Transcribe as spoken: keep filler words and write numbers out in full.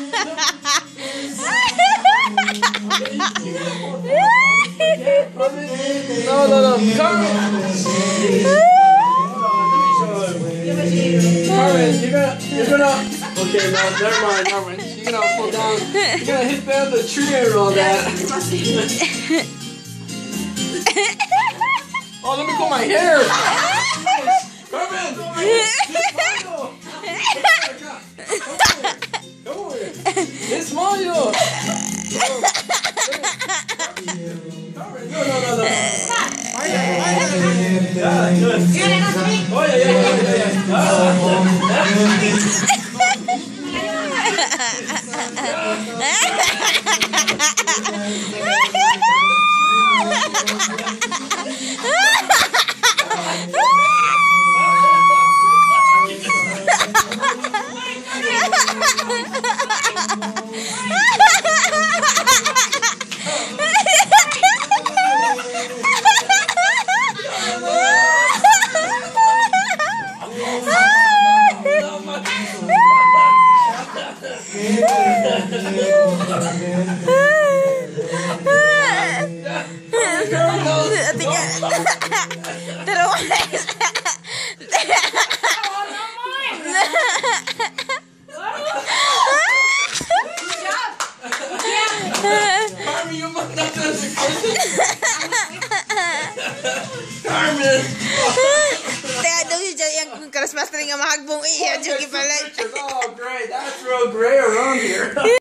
No, no, no. Carmen! Carmen, you're gonna, you're gonna. Okay, no, never mind, never mind. You're gonna fall down. You're gonna hit down the tree and all that. Oh, let me comb my hair. Carmen! Come over here. It's Mario. Carmen, no, no, no, no. Yeah, good. Oh, yeah, yeah, yeah, Carmen! Teka, daw yung Christmas tree nga mahagbong iya. Oh, great. That's real gray around here.